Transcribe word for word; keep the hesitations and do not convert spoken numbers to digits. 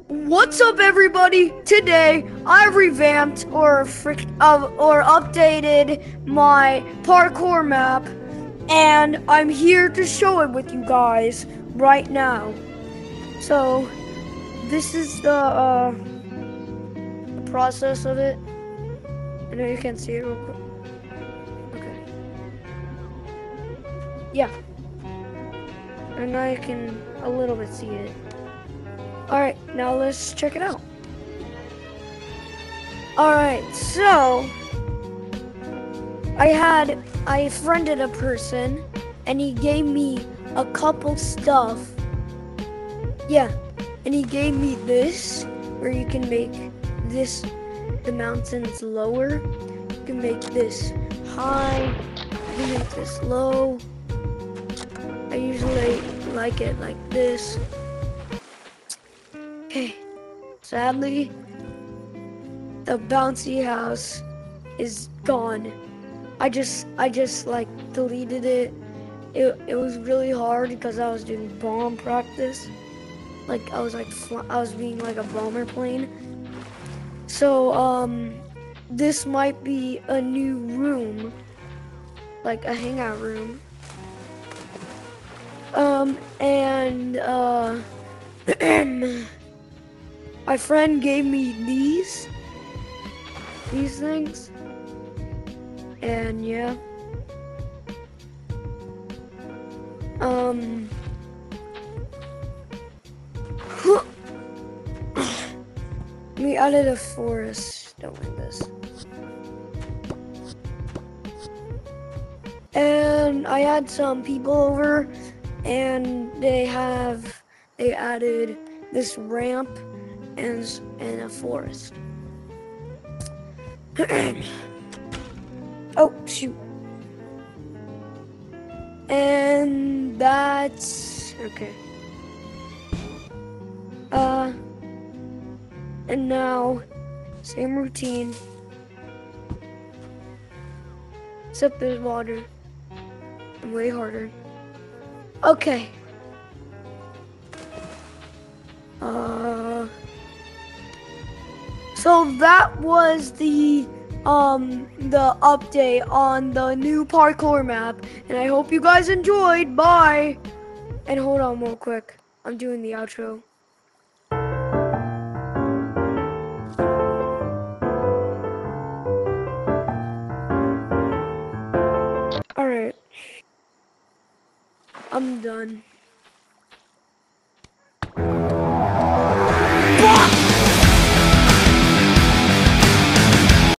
What's up, everybody? Today I've revamped or frick, uh, or updated my parkour map, and I'm here to show it with you guys right now. So this is the, uh, the process of it. I know you can't see it real quick. Okay. Yeah. And now you can a little bit see it. Alright, now let's check it out. Alright, so I had I friended a person and he gave me a couple stuff. Yeah, and he gave me this where you can make this the mountains lower. You can make this high, you can make this low. I usually like it like this. Okay, sadly the bouncy house is gone. I just I just like deleted it. It it was really hard because I was doing bomb practice. Like I was like I was being like a bomber plane. So um this might be a new room, like a hangout room. Um and uh my friend gave me these these things. And yeah. Um we added a forest. Don't like this. And I had some people over and they have they added this ramp and and a forest. Oh shoot. And that's okay. Uh and now same routine. Except there's water. And way harder. Okay. Uh so that was the um the update on the new parkour map, and I hope you guys enjoyed. Bye. And hold on real quick, I'm doing the outro. All right, I'm done.